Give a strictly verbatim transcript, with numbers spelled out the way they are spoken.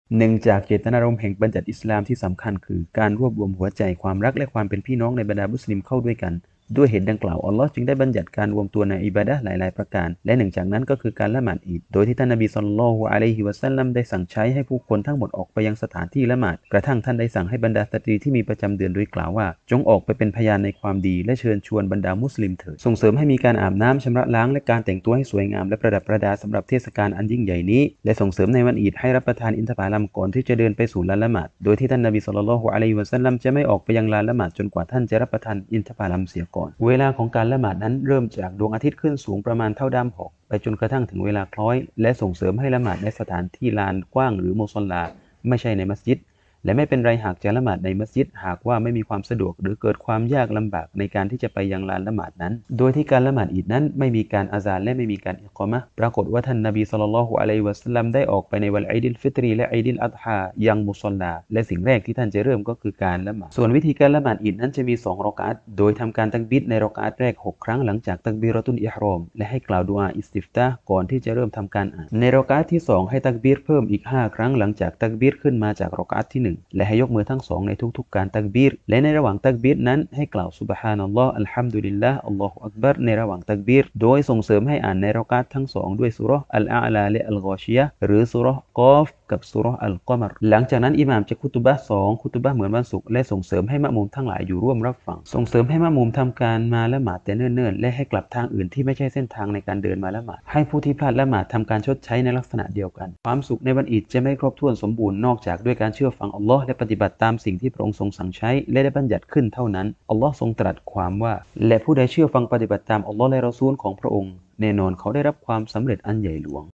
หนึ่งจากเจตนารมณ์แห่งบัญญัติอิสลามที่สำคัญคือการรวบรวมหัวใจความรักและความเป็นพี่น้องในบรรดามุสลิมเข้าด้วยกันด้วยเหตุดังกล่าวอัลลอฮ์จึงได้บัญญัติการรวมตัวในอิบาดะห์หลายๆประการและหนึ่งจากนั้นก็คือการละหมาดอีดโดยที่ท่านนบีศ็อลลัลลอฮุอะลัยฮิวะซัลลัมได้สั่งใช้ให้ผู้คนทั้งหมดออกไปยังสถานที่ละหมาดกระทั่งท่านได้สั่งให้บรรดาสตรีที่มีประจำเดือนโดยกล่าวว่าจงออกไปเป็นพยานในความดีและเชิญชวนบรรดามุสลิมเถิดส่งเสริมให้มีการอาบน้ำชำระล้างและการแต่งตัวให้สวยงามและประดับประดาสำหรับเทศกาลอันยิ่งใหญ่นี้และส่งเสริมในวันอีดให้รับประทานอินทผลัมก่อนที่จะเดินไปสู่ลานละหมาดโดยที่ท่านนบีศ็อลลัลลอฮุอะลัยฮิวะซัลลัมจะไม่ออกไปยังลานละหมาดจนกว่าท่านจะรับประทานอินทผลัมเสียก่อนเวลาของการละหมาดนั้นเริ่มจากดวงอาทิตย์ขึ้นสูงประมาณเท่าด้ามหอกไปจนกระทั่งถึงเวลาคล้อยและส่งเสริมให้ละหมาดในสถานที่ลานกว้างหรือมุศอลลาไม่ใช่ในมัสยิดและไม่เป็นไรหากจะละหมาดในมัสยิดหากว่าไม่มีความสะดวกหรือเกิดความยากลำบากในการที่จะไปยังลานละหมาดนั้นโดยที่การละหมาดอีดนั้นไม่มีการอาซานและไม่มีการอิกอมะห์ปรากฏว่าท่านนบีศ็อลลัลลอฮุอะลัยฮิวะซัลลัมได้ออกไปในวันอีดิลฟิตรีและอีดิลอัฎฮายังมุศอลลาและสิ่งแรกที่ท่านจะเริ่มก็คือการละหมาดส่วนวิธีการละหมาดอีดนั้นจะมีสองรอกอะอ์โดยทำการตักบีรในรอกอะอ์แรกหกครั้งหลังจากตักบีเราะตุลอิหรอมและให้กล่าวดุอาอิสติฟตาห์ก่อนที่จะเริ่มทำการอ่านในรอกอะอ์ที่สองให้ตักบีรเพิ่มอีกห้าครั้งหลังจากตักบีรขึ้นมาจากรอกอะอ์ที่หนึ่งและให้ยกมือทั้งสองในทุกๆการตักบีรและในระหว่างตักบีรนั้นให้กล่าวซุบฮานัลลอฮ์อัลฮัมดุลิลลาห์อัลลอฮุอักบัรในระหว่างตักบีรโดยส่งเสริมให้อ่านในรอกอะอ์ทั้งสองด้วยซูเราะห์อัลอาลาและอัลฆอชิยะห์หรือซูเราะห์กอฟกับซูเราะห์อัลกอมรหลังจากนั้นอิหม่ามจะคุตุบะห์สองคุตุบะห์เหมือนวันศุกร์และส่งเสริมให้มะมุมทั้งหลายอยู่ร่วมรับฟังส่งเสริมให้มะมุมทำการมาละหมาดแต่เนิ่นๆและให้กลับทางอื่นที่ไม่ใช่เส้นทางในการเดินมาละหมาดให้ผู้ที่พลาดละหมาดทำการชดใช้ในลักษณะเดียวกันความสุขในวันอีดจะไม่ครบถ้วนสมบูรณ์นอกจากด้วยการเชื่อฟังอัลลอฮ์และปฏิบัติตามสิ่งที่พระองค์ทรงสั่งใช้และได้บัญญัติขึ้นเท่านั้นอัลลอฮ์ทรงตรัสความว่าและผู้ใดเชื่อฟังปฏิบัติตามอัลลอฮ์และรอซูลของพระองค์แน่นอนเขาได้รับความสำเร็จอันใหญ่หลวง